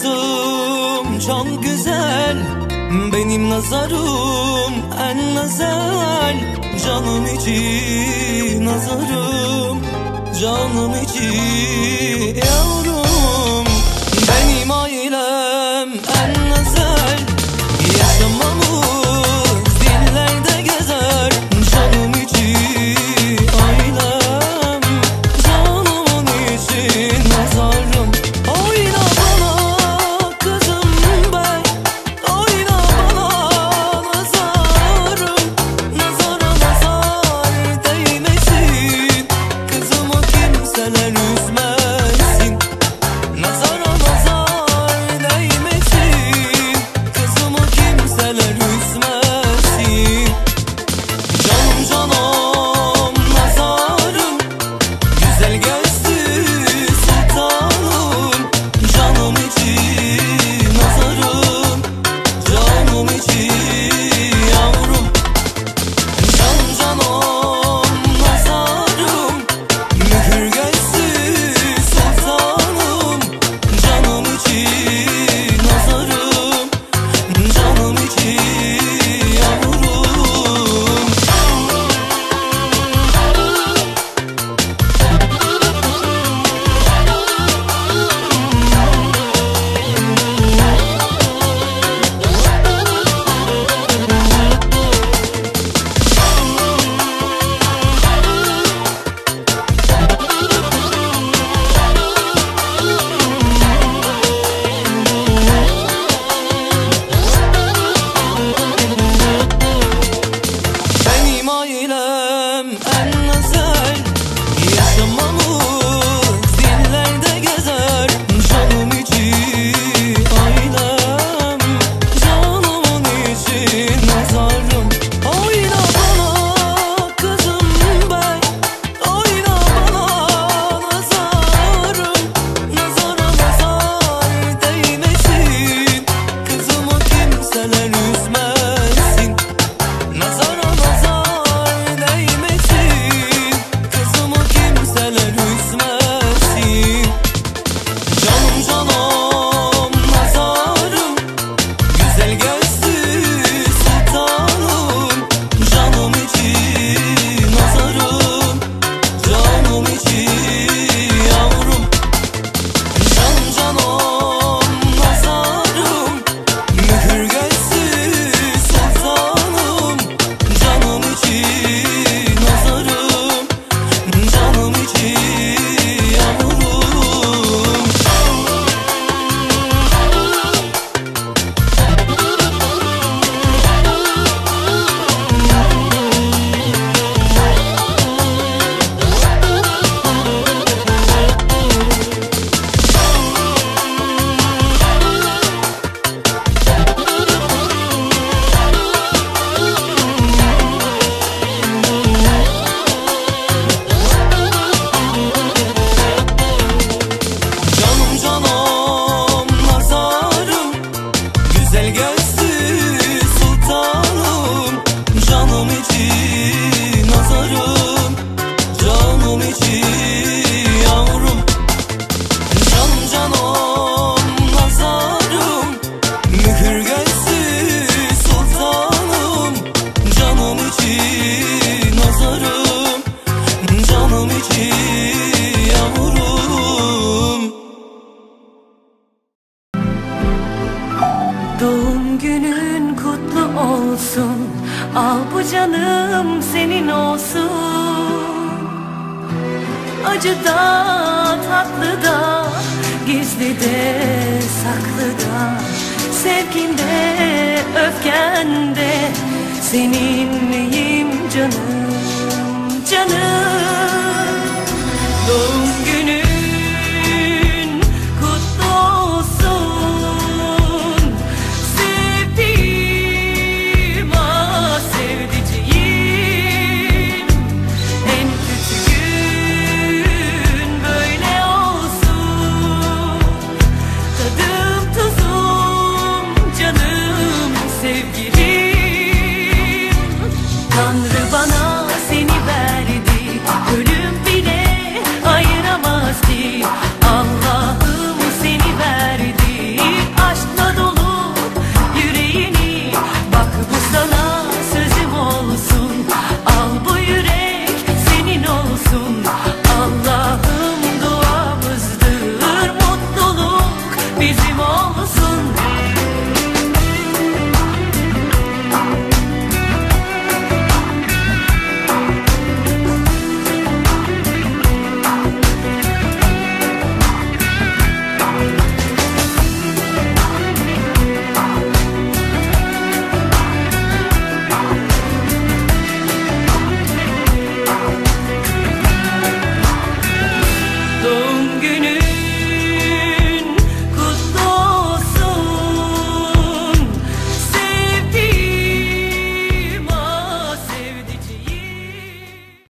kızım çok güzel, benim nazarım en güzel. Canım içi nazarım, canım içi yavrum. Benim ailem en güzel, yaşamamız dillerde gezer. Canım içi ailem, canımın içi nazarım. Oyna bana kızım bey, oyna bana nazarım. Nazara nazar değmesin, kızımı kimseler üzmesin. Nazara nazar değmesin, kızımı kimseler üzmesin. Canım canım nazarım, güzel gözlü sultanım. Canım içi nazarım, canım içi yavrum. Canım canım nazarım, mühür gözlü sultanım. Canım içi nazarım, canım içi yavrum. Benim ailem en güzel, yaşamamız dillerde gezer. Canım içi ailem, canımın içi nazarım. Oyna bana kızım bey, oyna bana nazarım. Nazara nazar değmesin, kızımı kimseler üzmesin. Nazara nazar değmesin, kızımı kimseler üzmesin. Canım canım nazarım, güzel gözlü sultanım. Canım içi nazarım, canım içi yavrum. Canım canım nazarım, mühür gözlü sultanım. Canım içi nazarım, canım içi yavrum. Canım canım nazarım, güzel gözlü sultanım. Canım içi nazarım, canım içi yavrum. Canım canım nazarım, mühür gözlü sultanım. Canım içi nazarım, canım içi yavrum. Doğum günün kutlu olsun, al bu canım senin olsun. Acı da tatlı da, gizli de saklı da, sevginde öfkende seninleyim canım, canım. Doğum günün kutlu olsun, sevdiğim ah sevdiceğim. En kötü gün böyle olsun, tadım tuzum canım sevgilim. Tanrı